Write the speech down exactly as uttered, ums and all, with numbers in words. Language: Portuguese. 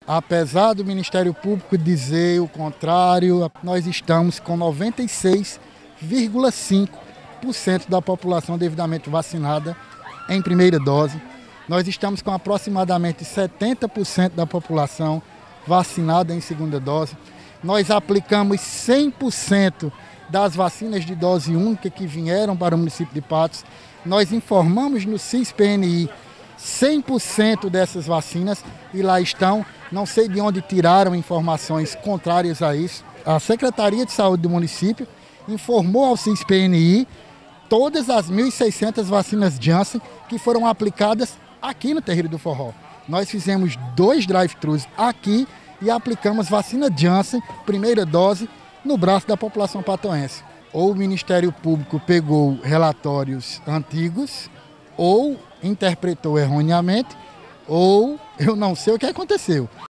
Apesar do Ministério Público dizer o contrário, nós estamos com noventa e seis vírgula cinco por cento da população devidamente vacinada em primeira dose. Nós estamos com aproximadamente setenta por cento da população vacinada em segunda dose. Nós aplicamos cem por cento das vacinas de dose única que vieram para o município de Patos. Nós informamos no CIS-P-N-I cem por cento dessas vacinas e lá estão. Não sei de onde tiraram informações contrárias a isso. A Secretaria de Saúde do município informou ao CIS-P-N-I todas as mil e seiscentas vacinas Janssen que foram aplicadas aqui no Terreiro do Forró. Nós fizemos dois drive-thrus aqui e aplicamos vacina Janssen, primeira dose, no braço da população patoense. Ou o Ministério Público pegou relatórios antigos, ou interpretou erroneamente, ou eu não sei o que aconteceu.